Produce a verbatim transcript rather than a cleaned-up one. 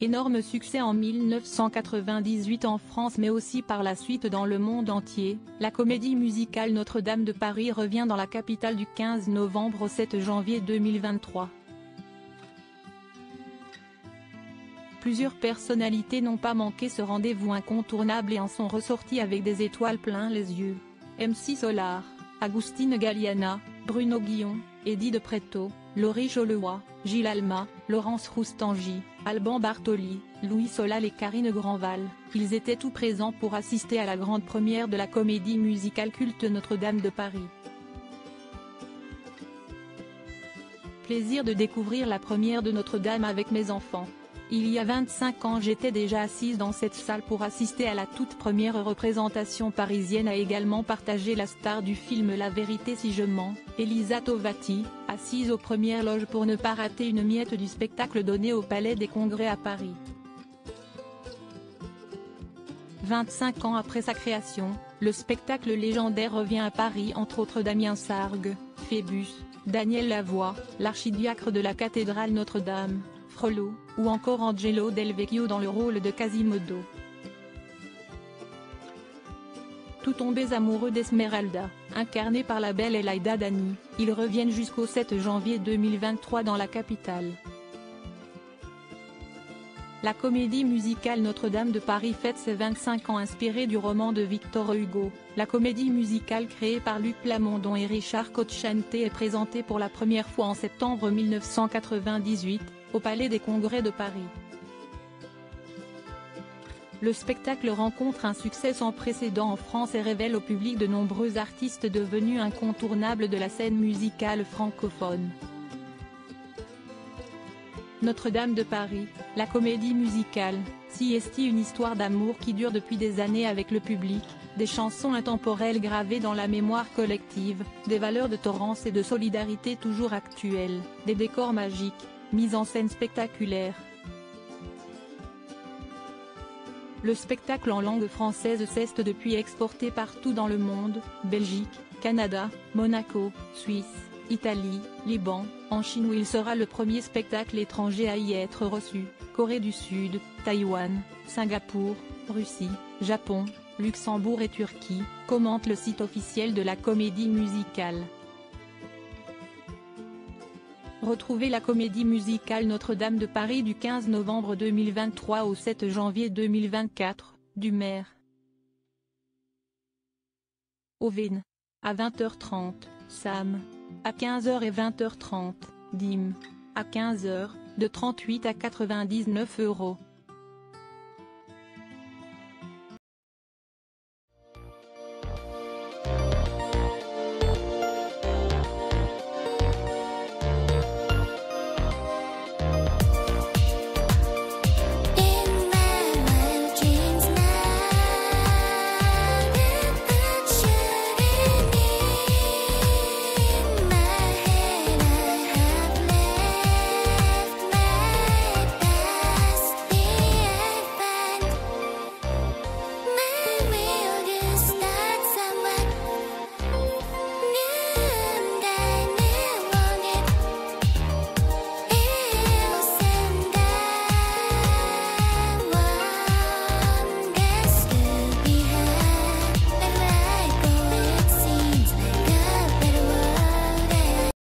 Énorme succès en mille neuf cent quatre-vingt-dix-huit en France mais aussi par la suite dans le monde entier, la comédie musicale Notre-Dame de Paris revient dans la capitale du quinze novembre au sept janvier deux mille vingt-trois. Plusieurs personnalités n'ont pas manqué ce rendez-vous incontournable et en sont ressorties avec des étoiles plein les yeux. M C Solar, Agustine Galliana, Bruno Guillon, Eddie de Pretto, Laurie Joliot, Gilles Alma, Laurence Roustangy, Alban Bartoli, Louis Solal et Karine Grandval, ils étaient tous présents pour assister à la grande première de la comédie musicale culte Notre-Dame de Paris. Plaisir de découvrir la première de Notre-Dame avec mes enfants. Il y a vingt-cinq ans j'étais déjà assise dans cette salle pour assister à la toute première représentation parisienne, a également partagé la star du film La vérité si je mens, Elisa Tovati, assise aux premières loges pour ne pas rater une miette du spectacle donné au Palais des Congrès à Paris. vingt-cinq ans après sa création, le spectacle légendaire revient à Paris, entre autres Damien Sargue, Phébus, Daniel Lavoie, l'archidiacre de la cathédrale Notre-Dame, Frollo, ou encore Angelo Del Vecchio dans le rôle de Quasimodo. Tout tombés amoureux d'Esmeralda, incarnée par la belle Elaïda Dani, ils reviennent jusqu'au sept janvier deux mille vingt-trois dans la capitale. La comédie musicale Notre-Dame de Paris fête ses vingt-cinq ans inspirée du roman de Victor Hugo. La comédie musicale créée par Luc Plamondon et Richard Cocciante est présentée pour la première fois en septembre mille neuf cent quatre-vingt-dix-huit, au Palais des Congrès de Paris. Le spectacle rencontre un succès sans précédent en France et révèle au public de nombreux artistes devenus incontournables de la scène musicale francophone. Notre-Dame de Paris, la comédie musicale, si est une histoire d'amour qui dure depuis des années avec le public, des chansons intemporelles gravées dans la mémoire collective, des valeurs de tolérance et de solidarité toujours actuelles, des décors magiques, mise en scène spectaculaire. Le spectacle en langue française s'est depuis exporté partout dans le monde, Belgique, Canada, Monaco, Suisse, Italie, Liban, en Chine où il sera le premier spectacle étranger à y être reçu, Corée du Sud, Taïwan, Singapour, Russie, Japon, Luxembourg et Turquie, commente le site officiel de la comédie musicale. Retrouvez la comédie musicale Notre-Dame de Paris du quinze novembre deux mille vingt-trois au sept janvier deux mille vingt-quatre, du Maire. Ovin. À vingt heures trente, Sam. À quinze heures et vingt heures trente, Dim. À quinze heures, de trente-huit à quatre-vingt-dix-neuf euros.